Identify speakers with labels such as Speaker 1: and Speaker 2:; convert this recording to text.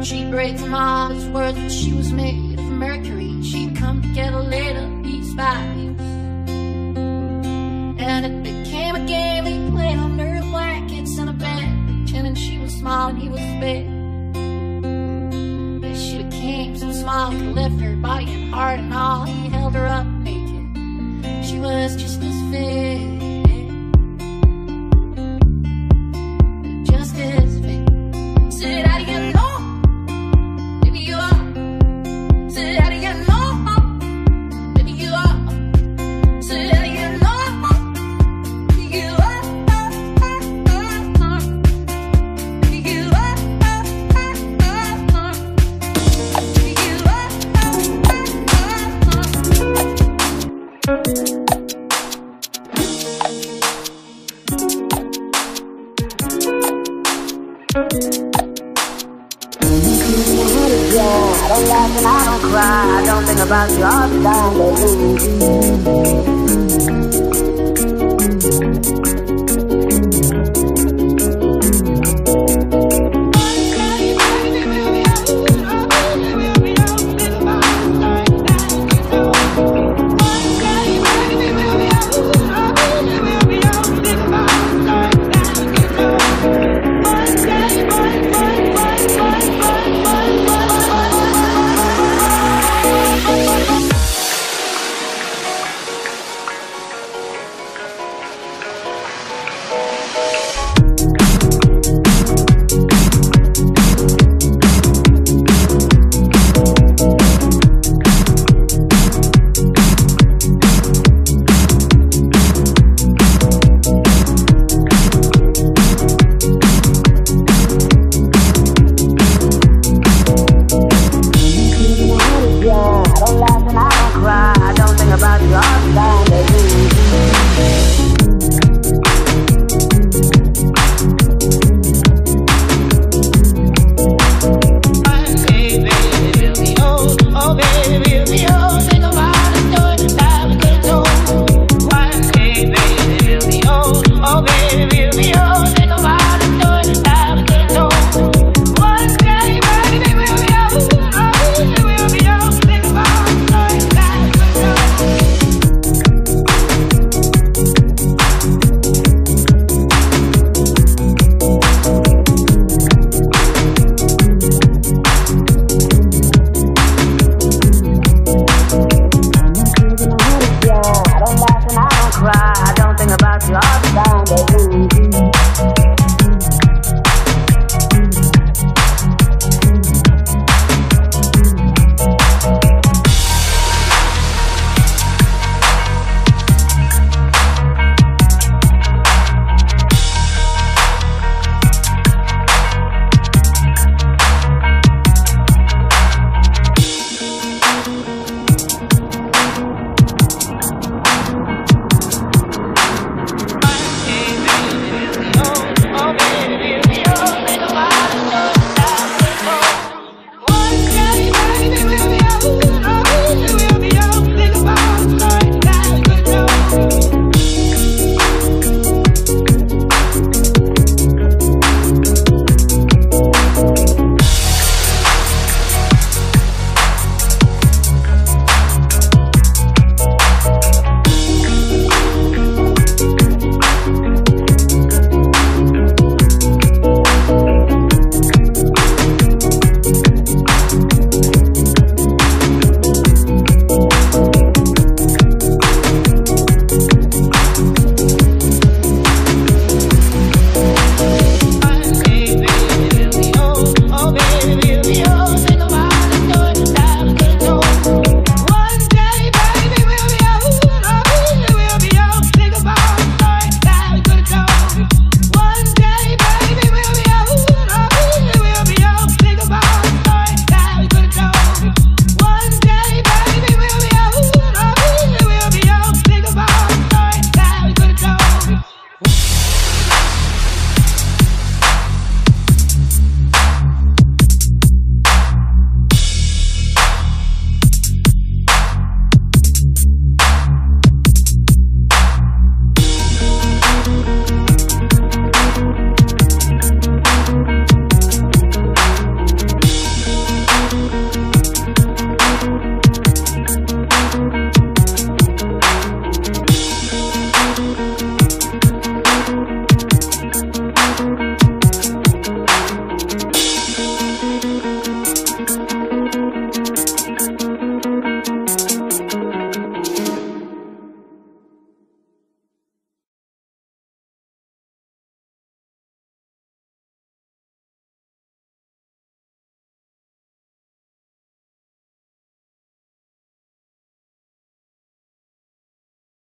Speaker 1: She'd break from all his words, but she was made of mercury. She'd come together later, piece by piece, and it became a game they played under blankets in a bed, pretending she was small and he was big. But she became so small he could lift her body and heart and all. He held her up naked. She was just as fit, just as fit. Said, how do you know? Maybe you are. Said, how do you know? Maybe you are. Said, how do you know? You are. You are.
Speaker 2: I don't laugh and I don't cry. I don't think about you all the time, baby.